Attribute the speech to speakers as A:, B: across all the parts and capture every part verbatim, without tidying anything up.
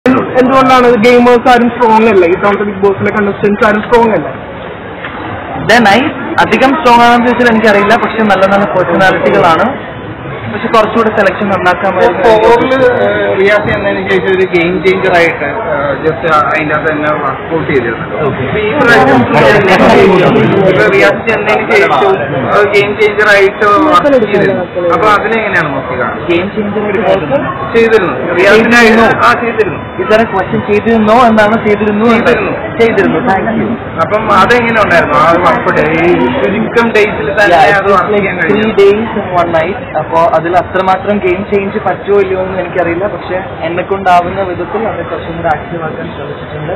A: എന്തുകൊണ്ടാണ് ഗെയിമേഴ്സ് ആരും സ്ട്രോങ് അല്ല? ഈ തവണത്തെ ബിഗ് ബോസിലെ കണ്ടസ്റ്റൻസ് ആരും സ്ട്രോങ് അല്ല?
B: നൈസ് അധികം സ്ട്രോങ് ആണെന്ന് ചോദിച്ചാൽ എനിക്കറിയില്ല. പക്ഷെ നല്ല നല്ല പേഴ്സണാലിറ്റികളാണ്. പക്ഷെ കുറച്ചുകൂടെ സെലക്ഷൻ നന്നാക്കാമായിരുന്നു.
C: റിയാസ് എന്നതിന് ശേഷം ഒരു ഗെയിം ചേഞ്ചർ ആയിട്ട് ജസ്റ്റ് അതിൻ്റെ അകത്ത് തന്നെ വർക്ക്ഔട്ട് ചെയ്തിരുന്നത്. ഈ പ്രാവശ്യം റിയാസ് എന്നതിന് ശേഷം ഗെയിം ചേഞ്ചർ ആയിട്ട് വർക്ക് ചെയ്തിരുന്നു. അപ്പൊ അതിനെങ്ങനെയാണ് നോക്കുക?
B: ഗെയിം ചേഞ്ചർ
C: ചെയ്തിരുന്നു റിയാസിനായിരുന്നു. ആ ചെയ്തിരുന്നു.
B: ഇത്തരം ക്വസ്റ്റ്യൻ ചെയ്തിരുന്നോ എന്നാണ് ചെയ്തിരുന്നു ചെയ്തിരുന്നു താങ്ക് യു.
C: അപ്പം അതെങ്ങനെ ഉണ്ടായിരുന്നു ആ വർക്കൗട്ട്? ചുരുക്കം ഡേയ്സിൽ തന്നെ അത് വർക്ക് ചെയ്യാൻ കഴിയും.
B: Three days one night. അപ്പോൾ അതിൽ അത്രമാത്രം ഗെയിം ചേഞ്ച് പറ്റുമോ ഇല്ലയോ എന്ന് എനിക്കറിയില്ല. പക്ഷെ എന്നെ കൊണ്ടാവുന്ന വിധത്തിൽ അത് കുറച്ചും കൂടെ ആക്റ്റീവ് ആക്കാൻ ശ്രമിച്ചിട്ടുണ്ട്.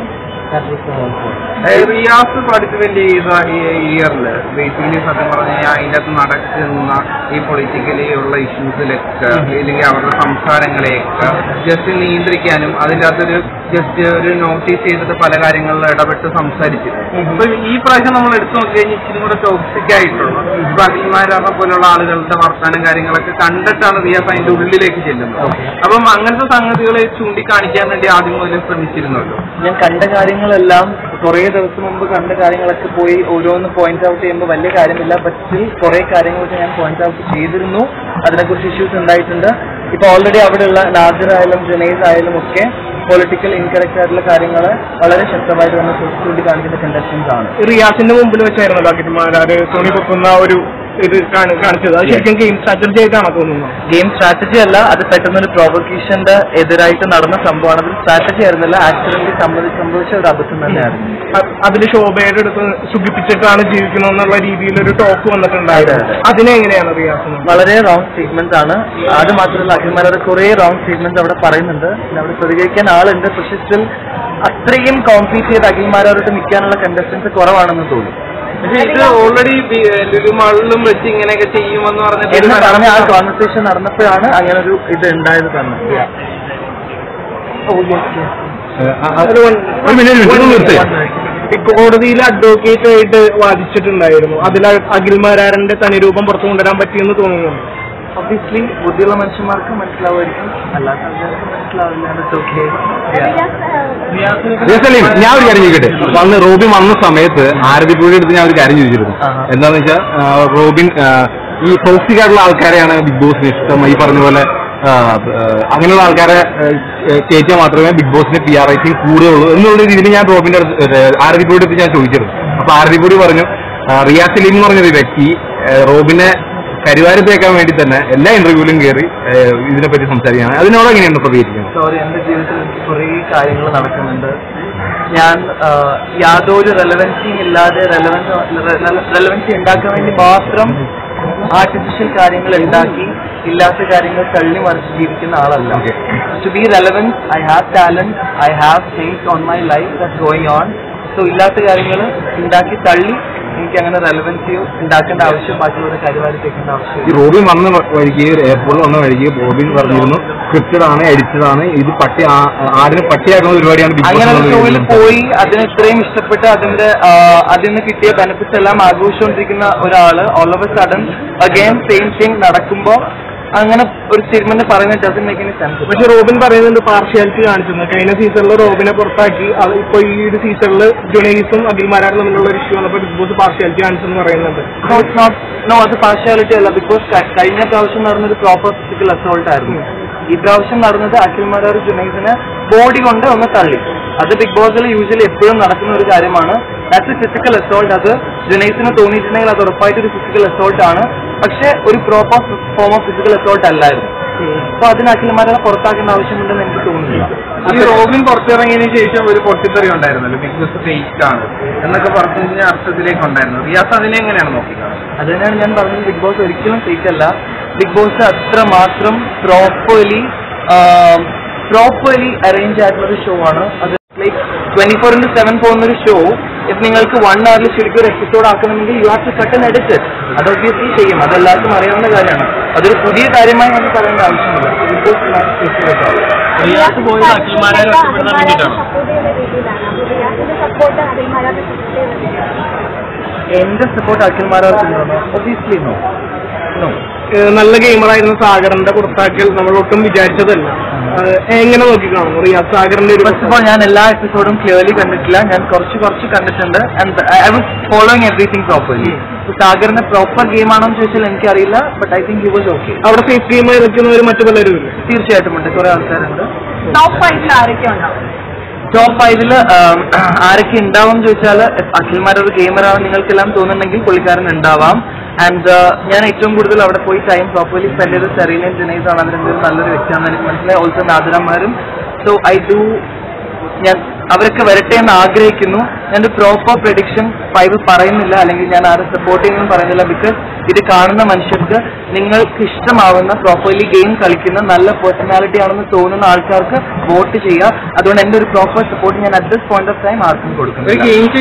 C: റിയാസ് പാർട്ടിസിപ്പേറ്റ് ചെയ്ത ഈ ഇയറിൽ ബേസിക്കലി സത്യം പറഞ്ഞു കഴിഞ്ഞാൽ അതിൻ്റെ അകത്ത് നടക്കുന്ന ഈ പൊളിറ്റിക്കലി ഉള്ള ഇഷ്യൂസിലൊക്കെ അല്ലെങ്കിൽ അവരുടെ സംസാരങ്ങളെയൊക്കെ ജസ്റ്റ് നിയന്ത്രിക്കാനും അതിൻ്റെ അകത്തൊരു ജസ്റ്റ് ഒരു നോട്ടീസ് ചെയ്തിട്ട് പല കാര്യങ്ങളിലും ഇടപെട്ട് സംസാരിച്ചു. അപ്പൊ ഈ പ്രാവശ്യം നമ്മൾ എടുത്തു നോക്കി കഴിഞ്ഞാൽ ഇച്ചിരി കൂടെ ടോക്സിക് ആയിട്ടുള്ള ഇപ്പൊ അഖിൽമാരാറിനെ പോലുള്ള ആളുകളുടെ വർത്താനം കാര്യങ്ങളൊക്കെ കണ്ടിട്ടാണ് റിയാസ് അതിന്റെ ഉള്ളിലേക്ക് ചെല്ലുന്നത്. അപ്പം അങ്ങനത്തെ സംഗതികളെ ചൂണ്ടിക്കാണിക്കാൻ വേണ്ടി ആദ്യം മുതൽ ശ്രമിച്ചിരുന്നല്ലോ.
B: ഞാൻ കണ്ട കാര്യങ്ങളെല്ലാം കുറെ ദിവസം മുമ്പ് കണ്ട കാര്യങ്ങളൊക്കെ പോയി ഓരോന്ന് പോയിന്റ് ഔട്ട് ചെയ്യുമ്പോൾ വലിയ കാര്യമില്ല. പക്ഷേ കുറെ കാര്യങ്ങളൊക്കെ ഞാൻ പോയിന്റ് ഔട്ട് ചെയ്തിരുന്നു. അതിനെക്കുറിച്ച് ഇഷ്യൂസ് ഉണ്ടായിട്ടുണ്ട്. ഇപ്പൊ ഓൾറെഡി അവിടെയുള്ള നാദിർ ആയാലും ജുനൈദ് ആയാലും ഒക്കെ പൊളിറ്റിക്കൽ ഇൻകറക്റ്റ് ആയിട്ടുള്ള കാര്യങ്ങൾ വളരെ ശക്തമായിട്ട് നമ്മൾ ചൂണ്ടിക്കാണിക്കുന്ന കണ്ടസ്റ്റൻസ് ആണ്.
A: റിയാസിന്റെ മുമ്പിൽ വെച്ചായിരുന്നല്ലോ അഖിൽമാരാര് തോണി പൊക്കുന്ന ഒരു ഇത് കാണിച്ചത്. അത് ശരിക്കും ഗെയിം സ്ട്രാറ്റജി ആയിട്ടാണ് തോന്നുന്നത്.
B: ഗെയിം സ്ട്രാറ്റജി അല്ല, അത് പെട്ടെന്നൊരു പ്രൊവക്കേഷന്റെ എതിരായിട്ട് നടന്ന സംഭവമാണ്. അത് സ്ട്രാറ്റജി ആയിരുന്നില്ല, ആക്സിഡന്റ് സംബന്ധിച്ച് സംഭവിച്ച ഒരു അബദ്ധം തന്നെയായിരുന്നു.
A: അതിൽ ശോഭയുടെ അടുത്ത് സുഖിപ്പിച്ചിട്ടാണ് ജീവിക്കണമെന്നുള്ള രീതിയിലൊരു ടോക്ക് വന്നിട്ടുണ്ടായിരുന്നു. അതിനെങ്ങനെയാണ് റിയാസ്?
B: വളരെ റോങ് സ്റ്റേറ്റ്മെന്റ് ആണ്. അത് മാത്രമല്ല അഖിൽമാരുടെ കുറെ റോങ് സ്റ്റേറ്റ്മെന്റ് അവിടെ പറയുന്നുണ്ട്. അവിടെ പ്രതികരിക്കാൻ ആളുണ്ട്. പക്ഷെ സ്റ്റിൽ അത്രയും കോമ്പീറ്റ് ചെയ്ത് അഖിൽമാരോട്ട് നിൽക്കാനുള്ള കണ്ടസ്റ്റൻസ് കുറവാണെന്ന് തോന്നി.
C: പക്ഷെ ഇത് ഓൾറെഡി ലുലുമാളിലും വെച്ച് ഇങ്ങനെയൊക്കെ ചെയ്യുമെന്ന് പറഞ്ഞിട്ട്
B: പറഞ്ഞ ആ കോൺവെർസേഷൻ നടന്നപ്പോഴാണ് അങ്ങനെ ഒരു ഇത് ഉണ്ടായത് തന്നെ.
A: കോടതിയിൽ അഡ്വക്കേറ്റ് ആയിട്ട് വാദിച്ചിട്ടുണ്ടായിരുന്നു. അതിൽ അഖിൽമാരാറിന്റെ തനിരൂപം പുറത്തു കൊണ്ടുവരാൻ പറ്റിയെന്ന് തോന്നുന്നു.
B: ഒബ്വിയസ്ലി ബുദ്ധിയുള്ള മനുഷ്യന്മാർക്ക് മനസ്സിലാവുമായിരിക്കും, അല്ലാത്ത ആൾക്കാർക്ക് മനസ്സിലാവില്ല.
D: ഞാൻ ഒരു കാര്യം ചോദിക്കട്ടെ. വന്ന് റോബിൻ വന്ന സമയത്ത് ആരതിപ്പുഴയുടെ അടുത്ത് ഞാൻ ഒരു കാര്യം ചോദിച്ചിരുന്നു. എന്താന്ന് വെച്ചാൽ റോബിൻ ഈ ടോക്സിക് ആയിട്ടുള്ള ആൾക്കാരെയാണ് ബിഗ് ബോസിന് ഇഷ്ടം. ഈ പറഞ്ഞ പോലെ അങ്ങനെയുള്ള ആൾക്കാരെ കയറ്റിയാൽ മാത്രമേ ബിഗ് ബോസിന് പി ആർ റേറ്റിംഗ് കൂടുകയുള്ളൂ എന്നുള്ള രീതിയിൽ ഞാൻ റോബിന്റെ അടുത്ത് ആരതിപ്പുഴയുടെ അടുത്ത് ഞാൻ ചോദിച്ചിരുന്നു. അപ്പൊ ആരതിപ്പുഴ പറഞ്ഞു റിയാസ് സലീം എന്ന് പറഞ്ഞൊരു വ്യക്തി റോബിനെ കരിവാരത്തേക്കാൻ വേണ്ടി തന്നെ എല്ലാ ഇന്റർവ്യൂവിലും കയറി ഇതിനെപ്പറ്റി സംസാരിക്കുകയാണ്. അതിനോട് എങ്ങനെയാണ് പ്രതികരിക്കുന്നത്?
B: സോറി, എന്റെ ജീവിതത്തിൽ എനിക്ക് കുറേ കാര്യങ്ങൾ നടക്കുന്നുണ്ട്. ഞാൻ യാതൊരു റെലവൻസിയും ഇല്ലാതെ റെലവൻസി ഉണ്ടാക്കാൻ വേണ്ടി മാത്രം ആർട്ടിഫിഷ്യൽ കാര്യങ്ങൾ ഉണ്ടാക്കി ഇല്ലാത്ത കാര്യങ്ങൾ തള്ളി മറിച്ച് ജീവിക്കുന്ന ആളല്ല. To be relevance I have talent, I have things on my life that's going on. So ഇല്ലാത്ത കാര്യങ്ങൾ ഉണ്ടാക്കി തള്ളി എനിക്ക് അങ്ങനെ റെലവൻസിയോ ഉണ്ടാക്കേണ്ട ആവശ്യം ബാക്കിയുള്ള കരിവാരിത്തേക്കേണ്ട ആവശ്യം.
D: ഈ റോബിൻ വന്ന വഴിക്ക് എയർപോർട്ടിൽ വന്ന വഴിക്ക് റോബിൻ പറഞ്ഞിരുന്നു സ്ക്രിപ്റ്റഡ് ആണ്, എഡിറ്റഡ് ആണ്, ഇത് പട്ടി ആടിന് പട്ടിയാക്കുന്ന പരിപാടിയാണ്.
B: അങ്ങനെ ഒരു ഷോയിൽ പോയി അതിന് ഇത്രയും ഇഷ്ടപ്പെട്ട് അതിന്റെ അതിൽ നിന്ന് കിട്ടിയ ബെനിഫിറ്റ്സ് എല്ലാം ആഘോഷിച്ചുകൊണ്ടിരിക്കുന്ന ഒരാള് all of a sudden again same thing നടക്കുമ്പോ അങ്ങനെ ഒരു സ്റ്റേറ്റ്മെന്റ് പറയുന്നത് ഡസന്റ് മേക്ക് എനി സെൻസ്.
A: പക്ഷെ റോബിൻ പറയുന്നുണ്ട് പാർഷ്യാലിറ്റി കാണിച്ചിരുന്നു. കഴിഞ്ഞ സീസണിൽ റോബിനെ പുറത്താക്കി. ഇപ്പൊ ഈ ഒരു സീസണിൽ ജുനൈസും അഖിൽമാരാറും തമ്മിലുള്ള ഒരു ഇഷ്യൂ വന്നപ്പോൾ ബിഗ് ബോസ് പാർഷ്യാലിറ്റി കാണിച്ചെന്ന് പറയുന്നുണ്ട്.
B: നോ, അത് പാർഷ്യാലിറ്റി അല്ല. ബിക്കോസ് കഴിഞ്ഞ പ്രാവശ്യം നടന്നൊരു പ്രോപ്പർ ഫിസിക്കൽ അസോൾട്ട് ആയിരുന്നു. ഈ പ്രാവശ്യം നടന്നത് അഖിൽമാരാർ ജുനൈസിനെ ബോഡി കൊണ്ട് ഒന്ന് തള്ളി. അത് ബിഗ് ബോസിൽ യൂഷ്വലി എപ്പോഴും നടക്കുന്ന ഒരു കാര്യമാണ്. That's a physical assault. അത് ജുനൈസിന് തോന്നിയിട്ടുണ്ടെങ്കിൽ അത് ഉറപ്പായിട്ടൊരു ഫിസിക്കൽ അസോൾട്ട് ആണ്. പക്ഷെ ഒരു proper form of physical assault അല്ലായിരുന്നു. അപ്പൊ അതിന് അഖിൽമാരെ പുറത്താക്കേണ്ട ആവശ്യമുണ്ടെന്ന് എനിക്ക് തോന്നുന്നില്ല.
C: ഈ റോബിൻ പുറത്തിറങ്ങിയതിനു ശേഷം ഒരു പൊട്ടിത്തെറി ഉണ്ടായിരുന്നല്ലോ, ബിഗ് ബോസ് ഫേക്ക് ആണ് എന്നൊക്കെ പറഞ്ഞ അർത്ഥത്തിലേക്ക് ഉണ്ടായിരുന്നു. റിയാസ് അതിനെ എങ്ങനെയാണ് നോക്കിക്കാണുന്നത്?
B: അത് തന്നെയാണ് ഞാൻ പറഞ്ഞത്. ബിഗ് ബോസ് ഒരിക്കലും ഫേക്ക് അല്ല. ബിഗ് ബോസ് അത്രമാത്രം പ്രോപ്പർലി പ്രോപ്പർലി അറേഞ്ച് ആയിട്ടുള്ള ഒരു ഷോ ആണ്. അത് like twenty four into seven പോകുന്നൊരു ഷോ ഇപ്പൊ നിങ്ങൾക്ക് വൺ അവറിൽ ശരിക്കും ഒരു എപ്പിസോഡ് ആക്കണമെങ്കിൽ you have to cut and edit. അത് ഒബ്വിയസ്ലി ചെയ്യും. അതെല്ലാവർക്കും അറിയാവുന്ന കാര്യമാണ്. അതൊരു പുതിയ കാര്യമായി നമുക്ക് പറയേണ്ട ആവശ്യമില്ല. ബിഗ് ബോസ് എന്റെ സപ്പോർട്ട് അഖിൽമാരാർക്കാണ്. ഒബ്വിയസ്ലി നോ നോ
A: നല്ല ഗെയിമറായിരുന്ന സാഗറിന്റെ പുറത്താക്കൽ നമ്മൾ ഒട്ടും വിചാരിച്ചതല്ല. എങ്ങനെ നോക്കി കാണുന്നു റിയാസ് സാഗറിന്റെ ഒരു?
B: ഫസ്റ്റ് ഓഫ് ഓൾ ഞാൻ എല്ലാ എപ്പിസോഡും ക്ലിയർലി കണ്ടിട്ടില്ല, ഞാൻ കുറച്ച് കുറച്ച് കണ്ടിട്ടുണ്ട്. And I was following everything properly. സാഗറിന്റെ പ്രോപ്പർ ഗെയിം ആണോ എന്ന് ചോദിച്ചാൽ എനിക്കറിയില്ല, but I think he was okay.
A: അവിടെ സേഫ് ഗെയിമായി നിൽക്കുന്നവർ മറ്റു പലരും
B: തീർച്ചയായിട്ടും ഉണ്ട്, കുറെ ആൾക്കാരുണ്ട്.
E: ടോപ്പ് ഫൈവിൽ ആരൊക്കെ ഉണ്ടാവും?
B: ടോപ്പ് ഫൈവില് ആരൊക്കെ ഉണ്ടാവും എന്ന് ചോദിച്ചാൽ അഖിൽമാർ ഒരു ഗെയിമറാണ് നിങ്ങൾക്കെല്ലാം തോന്നുന്നുണ്ടെങ്കിൽ പുള്ളിക്കാരൻ ഉണ്ടാവാം. ആൻഡ് ഞാൻ ഏറ്റവും കൂടുതൽ അവിടെ പോയി ടൈം പ്രോപ്പർലി സ്പെൻഡ് ചെയ്ത് സെറീനയും ജനൈസ് ആണ്. അതിന്റെ നല്ലൊരു വ്യക്തിയാണെന്ന് എനിക്ക് മനസ്സിലായി. ഓൾസോ നാദിറന്മാരും. സോ ഐ ഡു ഞാൻ അവരൊക്കെ വരട്ടെ എന്ന് ആഗ്രഹിക്കുന്നു. ഞാനൊരു പ്രോപ്പർ പ്രഡിക്ഷൻ ഫൈവ് പറയുന്നില്ല, അല്ലെങ്കിൽ ഞാൻ ആരും സപ്പോർട്ട് ചെയ്യുന്നതും പറയുന്നില്ല. ബിക്കോസ് ഇത് കാണുന്ന മനുഷ്യർക്ക് നിങ്ങൾക്ക് ഇഷ്ടമാവുന്ന പ്രോപ്പർലി ഗെയിം കളിക്കുന്ന നല്ല പേഴ്സണാലിറ്റി ആണെന്ന് തോന്നുന്ന ആൾക്കാർക്ക് വോട്ട് ചെയ്യുക. അതുകൊണ്ട് എന്റെ ഒരു പ്രോപ്പർ സപ്പോർട്ട് ഞാൻ at this point of time ആർക്കും കൊടുക്കുന്നു.